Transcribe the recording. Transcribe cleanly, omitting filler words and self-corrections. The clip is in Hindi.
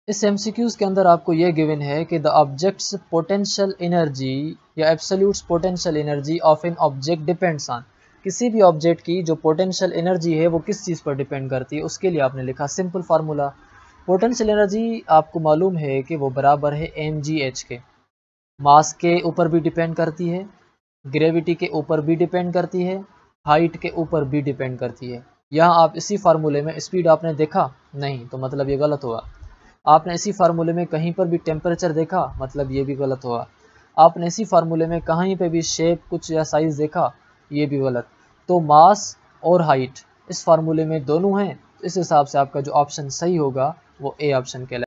इस एमसीक्यूज़ के अंदर आपको ये गिवन है कि द ऑब्जेक्ट्स पोटेंशियल एनर्जी या absolute potential energy of an object depends on, किसी भी ऑब्जेक्ट की जो पोटेंशियल एनर्जी है वो किस चीज़ पर डिपेंड करती है। उसके लिए आपने लिखा सिंपल फार्मूला, पोटेंशियल एनर्जी आपको मालूम है कि वो बराबर है mgh के। मास के ऊपर भी डिपेंड करती है, ग्रेविटी के ऊपर भी डिपेंड करती है, हाइट के ऊपर भी डिपेंड करती है। यहाँ आप इसी फार्मूले में स्पीड आपने देखा नहीं, तो मतलब ये गलत हुआ। आपने इसी फार्मूले में कहीं पर भी टेम्परेचर देखा, मतलब ये भी गलत हुआ। आपने इसी फार्मूले में कहीं पे भी शेप कुछ या साइज़ देखा, ये भी गलत। तो मास और हाइट इस फार्मूले में दोनों हैं, इस हिसाब से आपका जो ऑप्शन सही होगा वो ए ऑप्शन कहलाएगा।